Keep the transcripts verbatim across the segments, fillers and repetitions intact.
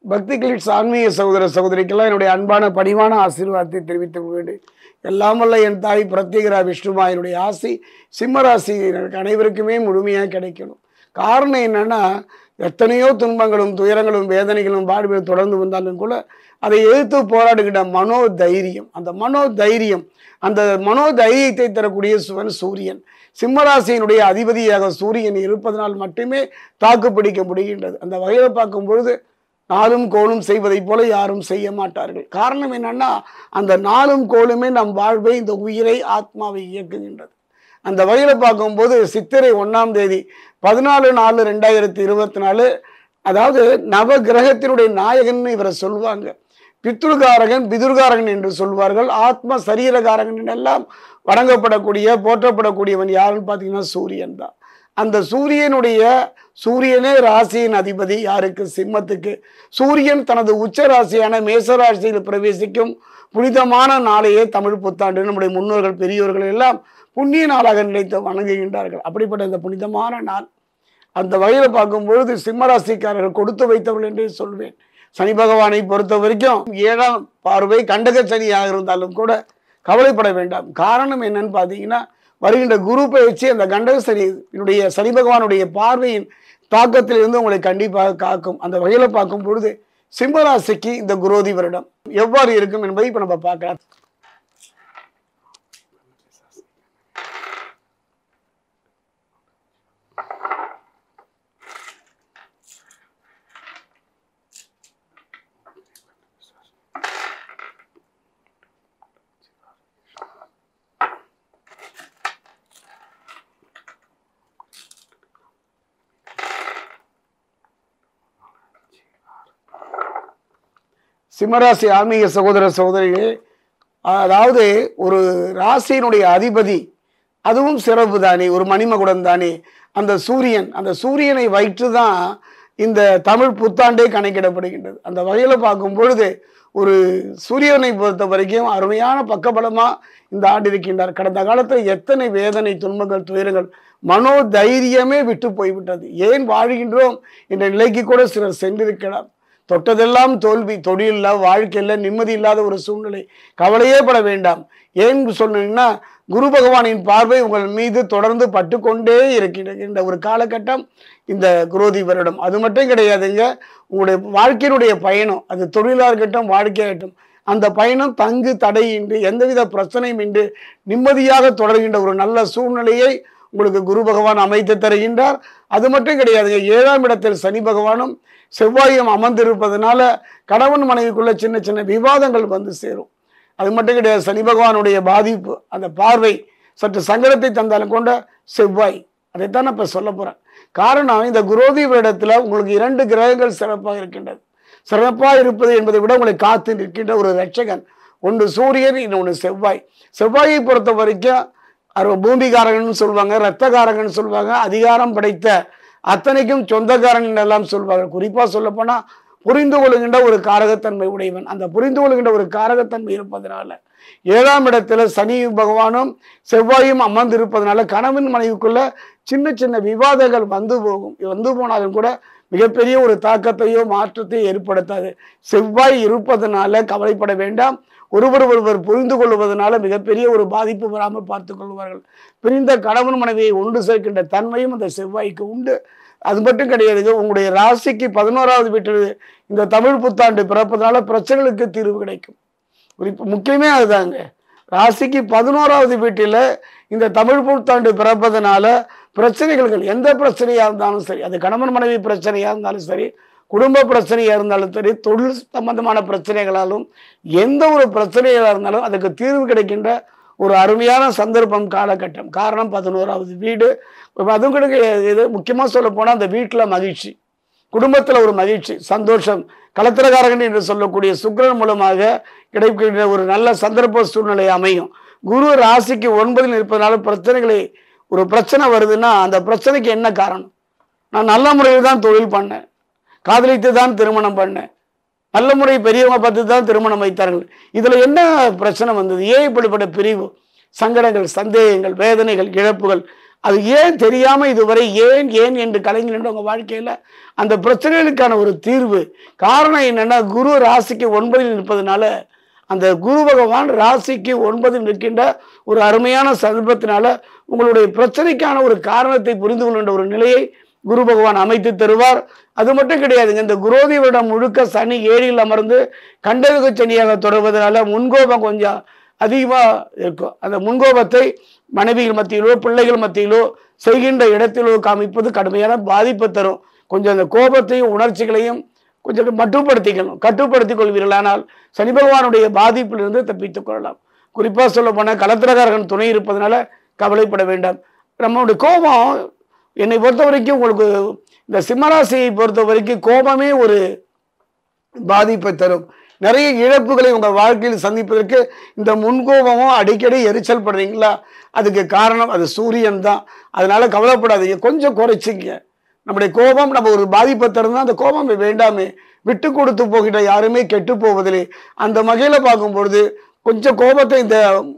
பக்தி கிளிட்ஸ் ஆன்மீக சகோதர சகோதரிக்கெல்லாம் என்னுடைய அன்பான பணிவான ஆசீர்வாதத்தை தெரிவித்துக் கொண்டு எல்லாம் வல்ல என் தாய் பிரத்யேகரா விஷ்ணுமா என்னுடைய ஆசி சிம்மராசி அனைவருக்குமே முழுமையாக கிடைக்கணும். காரணம் என்னன்னா, எத்தனையோ துன்பங்களும் துயரங்களும் வேதனைகளும் வாழ்வில் தொடர்ந்து வந்தாலும் கூட அதை எதிர்த்து போராடுகின்ற மனோ தைரியம், அந்த மனோ தைரியம் அந்த மனோ தைரியத்தை தரக்கூடிய சிவன் சூரியன். சிம்மராசியினுடைய அதிபதியாக சூரியன் இருப்பதனால் மட்டுமே தாக்கு பிடிக்க முடிகின்றது. அந்த வகையில் பார்க்கும் பொழுது நாளும் கோலும் செய்வதை போல யாரும் செய்ய மாட்டார்கள். காரணம் என்னன்னா, அந்த நாளும் கோலுமே நம் வாழ்வை, இந்த உயிரை, ஆத்மாவை இயக்குகின்றது. அந்த வகையில் பார்க்கும்போது சித்திரை ஒன்னாம் தேதி பதினாலு நாலு ரெண்டாயிரத்தி இருபத்தி நாலு அதாவது நவ கிரகத்தினுடைய நாயகன் இவரை சொல்லுவாங்க. பித்ருகாரகன் பிதுர்காரகன் என்று சொல்வார்கள். ஆத்ம சரீரகாரகன் எல்லாம் வணங்கப்படக்கூடிய போற்றப்படக்கூடியவன் யாருன்னு பார்த்தீங்கன்னா சூரியன் தான். அந்த சூரியனுடைய சூரியனே ராசியின் அதிபதி யாருக்கு? சிம்மத்துக்கு. சூரியன் தனது உச்ச ராசியான மேசராசியில் பிரவேசிக்கும் புனிதமான நாளையே தமிழ் புத்தாண்டு நம்முடைய முன்னோர்கள் பெரியோர்கள் எல்லாம் புண்ணிய நாளாக நினைத்து வணங்குகின்றார்கள். அப்படிப்பட்ட இந்த புனிதமான நாள் அந்த வகையில் பார்க்கும்பொழுது சிம்மராசிக்காரர்கள் கொடுத்து வைத்தவர்கள் என்றே சொல்வேன். சனி பகவானை பொறுத்த வரைக்கும் ஏழாம் பார்வை கண்டக சனியாக இருந்தாலும் கூட கவலைப்பட வேண்டாம். காரணம் என்னன்னு பார்த்தீங்கன்னா, வருகின்ற குரு பயிற்சி அந்த கண்டக சனியினுடைய சனி பகவானுடைய பார்வையின் தாக்கத்தில் இருந்து உங்களை கண்டிப்பாக காக்கும். அந்த வகையில் பார்க்கும் பொழுது சிம்மராசிக்கு இந்த குரோதி வருடம் எவ்வாறு இருக்கும் என்பதை இப்ப நம்ம பார்க்கலாம். சிம்மராசி ஆன்மீக சகோதர சகோதரிகளே, அதாவது ஒரு ராசியினுடைய அதிபதி அதுவும் சிறப்பு தானே, ஒரு மணிமகுடம் தானே. அந்த சூரியன் அந்த சூரியனை வைத்து தான் இந்த தமிழ் புத்தாண்டே கணக்கிடப்படுகின்றது. அந்த வகையில் பார்க்கும் பொழுது ஒரு சூரியனை பொறுத்த வரைக்கும் அருமையான பக்கபலமாக இந்த ஆண்டு இருக்கின்றார். கடந்த காலத்தில் எத்தனை வேதனை துன்பங்கள் துயரங்கள் மனோ தைரியமே விட்டு போய்விட்டது. ஏன் வாழ்கின்றோம் என்ற நிலைக்கு கூட சிலர் சென்றிருக்கலாம். தொட்டதெல்லாம் தோல்வி, தொழிலில் வாழ்க்கையில் நிம்மதி இல்லாத ஒரு சூழ்நிலை. கவலையே பட வேண்டாம். ஏன் சொன்னீங்கன்னா, குரு பகவானின் பார்வை உங்கள் மீது தொடர்ந்து பட்டு கொண்டே இருக்கின்ற ஒரு காலகட்டம் இந்த குரோதி வருடம். அது மட்டும் கிடையாதுங்க, உங்களுடைய வாழ்க்கையினுடைய பயணம், அது தொழிலாக இருக்கட்டும் வாழ்க்கையாகட்டும், அந்த பயணம் தங்கு தடையின்றி எந்தவித பிரச்சனையும் இன்றி நிம்மதியாக தொடர்கின்ற ஒரு நல்ல சூழ்நிலையை உங்களுக்கு குரு பகவான் அமைத்து தருகின்றார். அது மட்டும் கிடையாதுங்க, ஏழாம் இடத்தில் சனி பகவானும் செவ்வாயும் அமர்ந்திருப்பதனால கணவன் மனைவிக்குள்ள சின்ன சின்ன விவாதங்கள் வந்து சேரும். அது மட்டும் கிடையாது, சனி பகவானுடைய பாதிப்பு அந்த பார்வை சற்று சங்கடத்தை தந்தாலும் கொண்ட செவ்வாய். அதைத்தான் நான் இப்போ சொல்ல போகிறேன். காரணம், இந்த குரோதி வருடத்தில் உங்களுக்கு இரண்டு கிரகங்கள் சிறப்பாக இருக்கின்றது. சிறப்பாக இருப்பது என்பதை விட உங்களை காத்து நிற்கின்ற ஒரு ரட்சகன், ஒன்று சூரியன், இன்னொன்று செவ்வாய். செவ்வாயை பொறுத்த வரைக்கும் பூமிகாரகன் சொல்லுவாங்க, இரத்தகாரகன் சொல்லுவாங்க, அதிகாரம் படைத்த அத்தனைக்கும் சொந்தக்காரன் எல்லாம் சொல்வார்கள். குறிப்பாக சொல்ல போனா புரிந்து கொள்கின்ற ஒரு காரகத்தன்மை உடையவன். அந்த புரிந்து கொள்கின்ற ஒரு காரகத்தன்மை இருப்பதனால ஏழாம் இடத்துல சனி பகவானும் செவ்வாயும் அமர்ந்திருப்பதனால கணவன் மனைவிக்குள்ள சின்ன சின்ன விவாதங்கள் வந்து போகும். வந்து போனாலும் கூட மிகப்பெரிய ஒரு தாக்கத்தையோ மாற்றத்தையோ ஏற்படுத்தாது. செவ்வாய் இருப்பதனால கவலைப்பட வேண்டாம். ஒருவர் ஒருவர் புரிந்து கொள்வதனால மிகப்பெரிய ஒரு பாதிப்பு வராமல் பார்த்து கொள்வார்கள். பிரிந்த கணவன் மனைவியை ஒன்று சேர்க்கின்ற தன்மையும் அந்த செவ்வாய்க்கு உண்டு. அது மட்டும் கிடையாதுங்க, உங்களுடைய ராசிக்கு பதினோராவது வீட்டில் இந்த தமிழ் புத்தாண்டு பிறப்பதனால பிரச்சனைகளுக்கு தீர்வு கிடைக்கும். குறிப்பு முக்கியமே அதுதாங்க, ராசிக்கு பதினோராவது வீட்டில் இந்த தமிழ் புத்தாண்டு பிறப்பதனால பிரச்சனைகள் எந்த பிரச்சனையாக இருந்தாலும் சரி, அது கணவன் மனைவி பிரச்சனையாக இருந்தாலும் சரி, குடும்ப பிரச்சனையாக இருந்தாலும் சரி, தொழில் சம்பந்தமான பிரச்சனைகளாலும் எந்த ஒரு பிரச்சனைகளாக இருந்தாலும் அதுக்கு தீர்வு கிடைக்கின்ற ஒரு அருமையான சந்தர்ப்பம் காலகட்டம். காரணம் பதினோராவது வீடு. அதுவும் கிடைக்க இது முக்கியமாக சொல்ல போனால் அந்த வீட்டில் மகிழ்ச்சி, குடும்பத்தில் ஒரு மகிழ்ச்சி சந்தோஷம், கலத்திரகாரகன் என்று சொல்லக்கூடிய சுக்கிரன் மூலமாக கிடைக்கின்ற ஒரு நல்ல சந்தர்ப்ப சூழ்நிலை அமையும். குரு ராசிக்கு ஒன்பதில் இருப்பதனால பிரச்சனைகளை ஒரு பிரச்சனை வருதுன்னா அந்த பிரச்சனைக்கு என்ன காரணம்? நான் நல்ல முறையில் தான் தொழில் பண்ணேன், காதலித்து தான் திருமணம் பண்ணேன், நல்ல முறை பெரியவங்க பார்த்து தான் திருமணம் வைத்தார்கள், இதுல என்ன பிரச்சனை வந்தது? ஏன் இப்படிப்பட்ட பிரிவு, சங்கடங்கள், சந்தேகங்கள், வேதனைகள், இழப்புகள், அது ஏன் தெரியாம இதுவரை ஏன் ஏன் என்று கலைஞர் என்று உங்க வாழ்க்கையில அந்த பிரச்சனைகளுக்கான ஒரு தீர்வு. காரணம் என்னன்னா, குரு ராசிக்கு ஒன்பதில் இருப்பதனால, அந்த குரு பகவான் ராசிக்கு ஒன்பதில் நிற்கின்ற ஒரு அருமையான சந்தர்ப்பத்தினால உங்களுடைய பிரச்சனைக்கான ஒரு காரணத்தை புரிந்து கொள்கின்ற ஒரு நிலையை குரு பகவான் அமைத்து தருவார். அது மட்டும் கிடையாதுங்க, இந்த குரோதி வருடம் முழுக்க சனி ஏழில் அமர்ந்து கண்டக சனியாக தொடர்வதனால முன்கோபம் கொஞ்சம் அதிகமாக இருக்கும். அந்த முன்கோபத்தை மனைவிகள் மத்தியிலோ பிள்ளைகள் மத்தியிலோ செய்கின்ற இடத்திலோ காமிப்பது கடுமையான பாதிப்பை தரும். கொஞ்சம் அந்த கோபத்தையும் உணர்ச்சிகளையும் கொஞ்சம் மட்டுப்படுத்திக்கணும், கட்டுப்படுத்திக் கொள்வீர்கள். ஆனால் சனி பகவானுடைய பாதிப்பிலிருந்து தப்பித்துக் கொள்ளலாம். குறிப்பாக சொல்ல போனால் கலத்திரகாரகன் துணை இருப்பதனால கவலைப்பட வேண்டாம். நம்மளுடைய கோபம் என்னை பொறுத்த வரைக்கும், உங்களுக்கு இந்த சிம்மராசியை பொறுத்த வரைக்கும் கோபமே ஒரு பாதிப்பை தரும். நிறைய இழப்புகளை உங்கள் வாழ்க்கையில் சந்திப்பதற்கு இந்த முன்கோபமும் அடிக்கடி எரிச்சல் படுறீங்களா, அதுக்கு காரணம் அது சூரியன் தான். அதனால கவலைப்படாதீங்க, கொஞ்சம் குறைச்சிங்க. நம்முடைய கோபம் நம்ம ஒரு பாதிப்பை தருந்தா அந்த கோபம் வேண்டாமே, விட்டு கொடுத்து போகிட்ட யாருமே கெட்டு போவதில்லை. அந்த வகையில் பார்க்கும்பொழுது கொஞ்சம் கோபத்தை இந்த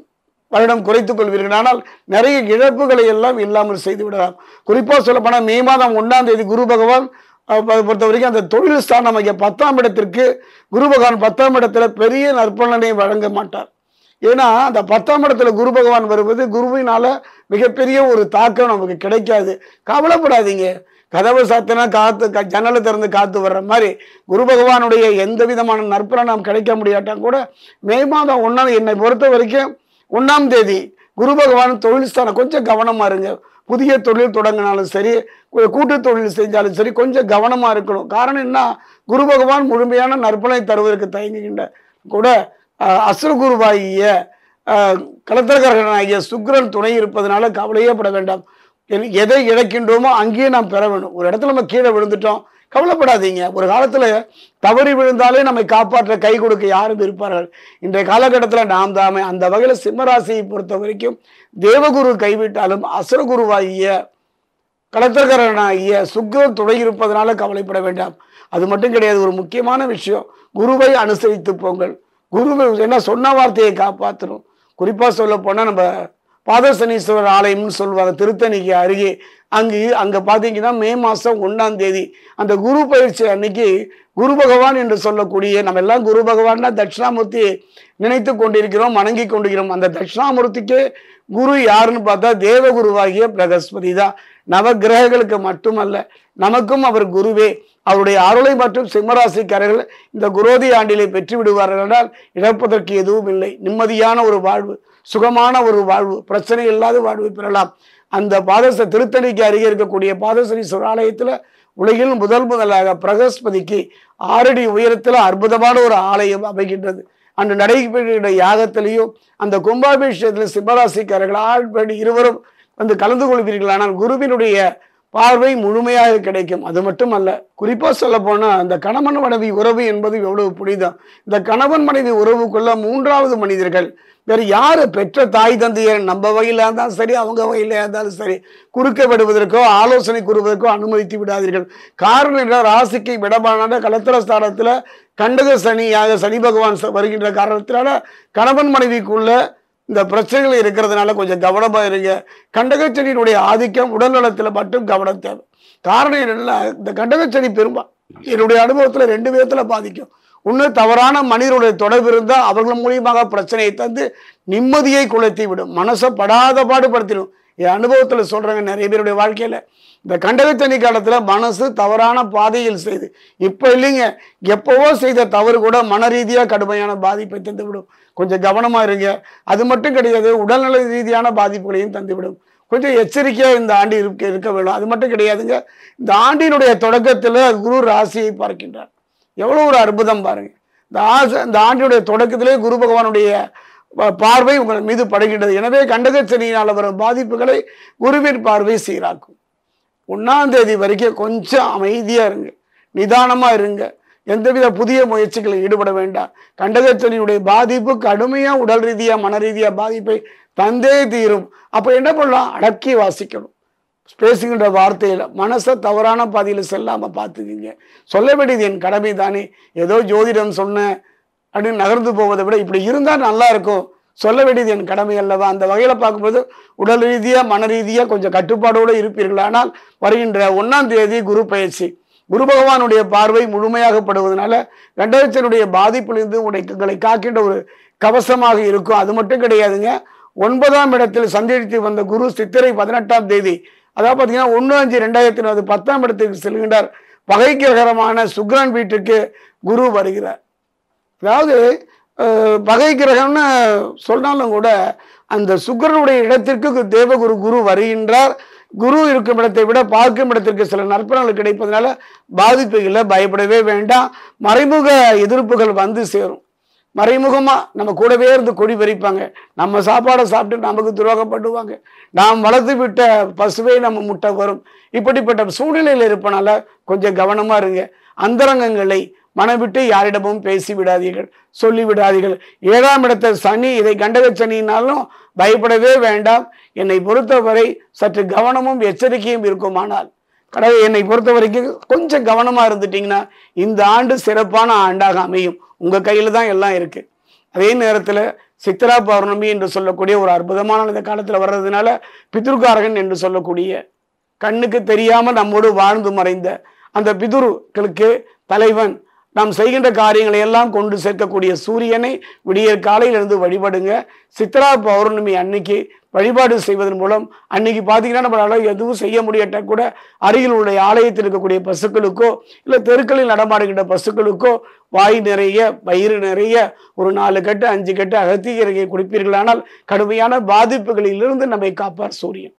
வருடம் குறைத்துக் கொள்வீர்கள். ஆனால் நிறைய இழப்புகளை எல்லாம் இல்லாமல் செய்து விடலாம். குறிப்பாக சொல்லப்போனால் மே மாதம் ஒன்றாம் தேதி குரு பகவான் பொறுத்த வரைக்கும் அந்த தொழில் ஸ்தானம் ஐயா பத்தாம் இடத்திற்கு குரு பகவான் பத்தாம் இடத்துல பெரிய நற்பலனை வழங்க மாட்டார். ஏன்னா அந்த பத்தாம் இடத்துல குரு பகவான் வருவது குருவினால மிகப்பெரிய ஒரு தாக்கம் நமக்கு கிடைக்காது. கவலைப்படாதீங்க, கதவை சாத்தினா காத்து ஜன்னலை திறந்து காத்து வர்ற மாதிரி குரு பகவானுடைய எந்த விதமான நற்பலன் நாம் கிடைக்க முடியாட்டா கூட மே மாதம் ஒன்றாம் என்னை பொறுத்த வரைக்கும் ஒன்றாம் தேதி குரு பகவான் தொழில் ஸ்தானம் கொஞ்சம் கவனமா இருங்க. புதிய தொழில் தொடங்கினாலும் சரி, கூட்டு தொழில் செஞ்சாலும் சரி, கொஞ்சம் கவனமா இருக்கணும். காரணம் என்ன, குரு பகவான் முழுமையான நற்பலனை தருவதற்கு தயங்குகின்ற கூட அசுரகுருவாகிய கலத்திரகாரகனாகிய சுக்கிரன் துணை இருப்பதனால கவலையே பட வேண்டாம். எதை இழக்கின்றோமோ அங்கேயே நாம் பெற வேண்டும். ஒரு இடத்துல நம்ம கீழே விழுந்துட்டோம், கவலைப்படாதீங்க. ஒரு காலத்துல தவறி விழுந்தாலே நம்மை காப்பாற்ற கை கொடுக்க யாரும் இருப்பார்கள். இன்றைய காலகட்டத்தில் நாம் தாமே. அந்த வகையில் சிம்மராசியை பொறுத்த வரைக்கும் தேவகுரு கைவிட்டாலும் அசுரகுருவாகிய கலத்திரகாரனாகிய சுக்கிரன் துணை இருப்பதனால கவலைப்பட வேண்டாம். அது மட்டும் கிடையாது, ஒரு முக்கியமான விஷயம், குருவை அனுசரித்து போங்கள். குரு என்ன சொன்ன வார்த்தையை காப்பாற்றணும். குறிப்பா சொல்ல போனா நம்ம பாதசனீஸ்வரர் ஆலயம்னு சொல்லுவாங்க, திருத்தணிக்கு அருகே. அங்கு அங்க பாத்தீங்கன்னா மே மாசம் ஒன்னாம் தேதி அந்த குரு பயிற்சி அன்னைக்கு குரு பகவான் என்று சொல்லக்கூடிய, நம்ம எல்லாம் குரு பகவான்னா தட்சிணாமூர்த்தி நினைத்து கொண்டிருக்கிறோம், வணங்கி கொண்டிருக்கிறோம். அந்த தட்சிணாமூர்த்திக்கு குரு யாருன்னு பார்த்தா தேவகுருவாகிய பிரகஸ்பதி தான். நவ கிரகங்களுக்கு மட்டுமல்ல, நமக்கும் அவர் குருவே. அவருடைய அருளை மற்றும் சிம்மராசிக்காரர்கள் இந்த குரோதி ஆண்டிலே பெற்று விடுவார்கள் என்றால் இழப்பதற்கு எதுவும் இல்லை. நிம்மதியான ஒரு வாழ்வு, சுகமான ஒரு வாழ்வு, பிரச்சனை இல்லாத வாழ்வு பெறலாம். அந்த பாதச திருத்தணிக்கு அருகே இருக்கக்கூடிய பாதசனீஸ்வரர் ஆலயத்துல உலகில் முதல் முதலாக பிரகஸ்பதிக்கு ஆறடி உயரத்துல அற்புதமான ஒரு ஆலயம் அமைகின்றது. அன்று நடைபெறுகின்ற யாகத்திலையும் அந்த கும்பாபிஷேகத்தில் சிம்மராசிக்காரர்கள் ஆண் பெண் இருவரும் வந்து கலந்து கொள்வீர்கள். ஆனால் குருவினுடைய பார்வை முழுமையாக கிடைக்கும். அது மட்டுமல்ல, குறிப்பா சொல்ல போனா அந்த கணவன் மனைவி உறவு என்பது எவ்வளவு புனிதம். இந்த கணவன் மனைவி உறவுக்குள்ள மூன்றாவது மனிதர்கள் வேற யாரு, பெற்ற தாய் தந்தையர் நம்ம வகையில இருந்தாலும் சரி, அவங்க வகையில இருந்தாலும் சரி, குறுக்க விடுவதற்கோ ஆலோசனை கூறுவதற்கோ அனுமதித்து விடாதீர்கள். காரணம் என்ன, ராசிக்கு விடமான கலத்திர ஸ்தானத்துல கண்டக சனியாக சனி பகவான் வருகின்ற காரணத்தினால கணவன் மனைவிக்குள்ள இந்த பிரச்சனைகள் இருக்கிறதுனால கொஞ்சம் கவனமா இருங்க. கண்டகச்சனியினுடைய ஆதிக்கம் உடல் நலத்துல மட்டும் கவனம் தேவை. காரணம் என்னன்னா, இந்த கண்டகச்சனி பெரும்பா என்னுடைய அனுபவத்துல ரெண்டு விதத்துல பாதிக்கும். ஒண்ணு, தவறான மனிதனுடைய தொடர்பு இருந்தால் அவர்கள் மூலியமாக பிரச்சனையை தந்து நிம்மதியை குலைத்தி விடும், மனசை படாத பாடுபடுத்திடும். என் அனுபவத்துல சொல்றாங்க, நிறைய பேருடைய வாழ்க்கையில இந்த கண்டகச்சனி காலத்துல மனசு தவறான பாதையில் செய்து, இப்ப இல்லைங்க, எப்பவோ செய்த தவறு கூட மன ரீதியா கடுமையான பாதிப்பை தந்து விடும். கொஞ்சம் கவனமா இருங்க. அது மட்டும் கிடையாது, உடல்நல ரீதியான பாதிப்புகளையும் தந்துவிடும். கொஞ்சம் எச்சரிக்கையா இந்த ஆண்டு இருக்க இருக்க வேண்டும். அது மட்டும் கிடையாதுங்க, இந்த ஆண்டினுடைய தொடக்கத்துல குரு ராசியை பார்க்கின்றார். எவ்வளவு ஒரு அற்புதம் பாருங்க. இந்த ஆசை இந்த ஆண்டினுடைய தொடக்கத்திலே குரு பகவானுடைய பார்வை உங்கள் மீது படுகின்றது. எனவே கண்டகச்சனியினால் வரும் பாதிப்புகளை குருவின் பார்வை சீராக்கும். ஒன்னாம் தேதி வரைக்கும் கொஞ்சம் அமைதியா இருங்க, நிதானமா இருங்க. எந்தவித புதிய முயற்சிகளில் ஈடுபட வேண்டாம். கண்டகச்சனியுடைய பாதிப்பு கடுமையா உடல் ரீதியா மன ரீதியா பாதிப்பை தந்தே தீரும். அப்ப என்ன பண்ணலாம், அடக்கி வாசிக்கணும். பேசுகின்ற வார்த்தையில மனசை தவறான பாதையில செல்லாம பார்த்துக்கிங்க. சொல்ல வேண்டியது என் கடமை தானே, ஏதோ ஜோதிடம் சொன்ன அப்படின்னு நகர்ந்து போவதை விட இப்படி இருந்தா நல்லா இருக்கும், சொல்ல வேண்டியது என் கடமை அல்லவா? அந்த வகையில் பார்க்கும்போது உடல் ரீதியாக மன ரீதியாக கொஞ்சம் கட்டுப்பாடோடு இருப்பீர்கள். ஆனால் வருகின்ற ஒன்றாம் தேதி குரு பயிற்சி, குரு பகவானுடைய பார்வை முழுமையாகப்படுவதனால கண்டகச்சனுடைய பாதிப்பிலிருந்து உங்களை காக்கின்ற ஒரு கவசமாக இருக்கும். அது மட்டும் கிடையாதுங்க, ஒன்பதாம் இடத்தில் சஞ்சரித்து வந்த குரு சித்திரை பதினெட்டாம் தேதி, அதாவது பார்த்தீங்கன்னா ஒன்று அஞ்சு ரெண்டாயிரத்தி இருபது பத்தாம் இடத்துக்கு செல்கின்றார். பகை கிரகமான சுக்கிரன் வீட்டுக்கு குரு வருகிறார். அதாவது பகை கிரகம்னு சொன்னாலும் கூட அந்த சுக்கிரனுடைய இடத்திற்கு தேவகுரு குரு வருகின்றார். குரு இருக்கும் இடத்தை விட பார்க்கும் இடத்திற்கு சில நற்பலன்கள் கிடைப்பதனால பாதிப்புகளை பயப்படவே வேண்டாம். மறைமுக எதிர்ப்புகள் வந்து சேரும். மறைமுகமா நம்ம கூடவே இருந்து கொடி பறிப்பாங்க. நம்ம சாப்பாடை சாப்பிட்டு நமக்கு துரோகப்படுவாங்க. நாம் வளர்த்து விட்ட பசுவே நம்ம முட்டை வரும். இப்படிப்பட்ட சூழ்நிலையில் இருப்பனால கொஞ்சம் கவனமா இருங்க. அந்தரங்கங்களை மனவிட்டு யாரிடமும் பேசி விடாதீர்கள், சொல்லி விடாதீர்கள். ஏழாம் இடத்த சனி, இதை கண்டக சனினாலும் பயப்படவே வேண்டாம். என்னை பொறுத்தவரை சற்று கவனமும் எச்சரிக்கையும் இருக்குமானால், கடவுள் என்னை பொறுத்த வரைக்கும் கொஞ்சம் கவனமா இருந்துட்டீங்கன்னா இந்த ஆண்டு சிறப்பான ஆண்டாக அமையும். உங்க கையில தான் எல்லாம் இருக்கு. அதே நேரத்துல சித்திரா பௌர்ணமி என்று சொல்லக்கூடிய ஒரு அற்புதமான இந்த காலத்துல வர்றதுனால பிதுர்காரகன் என்று சொல்லக்கூடிய கண்ணுக்கு தெரியாம நம்மோடு வாழ்ந்து மறைந்த அந்த பிதுர்களுக்கு தலைவன், நாம் செய்கின்ற காரியங்களை எல்லாம் கொண்டு சேர்க்கக்கூடிய சூரியனை விடியற் காலையிலிருந்து வழிபடுங்க. சித்திரா பௌர்ணமி அன்னைக்கு வழிபாடு செய்வதன் மூலம் அன்னைக்கு பார்த்தீங்கன்னா நம்மளால எதுவும் செய்ய முடியாட்ட கூட அருகில் உள்ள ஆலயத்தில் இருக்கக்கூடிய பசுக்களுக்கோ இல்லை தெருக்களில் நடமாடுகின்ற பசுக்களுக்கோ வாய் நிறைய வயிறு நிறைய ஒரு நாலு கட்டு அஞ்சு கட்டு அகத்திகரையை குடிப்பீர்களானால் கடுமையான பாதிப்புகளிலிருந்து நம்மை காப்பார் சூரியன்.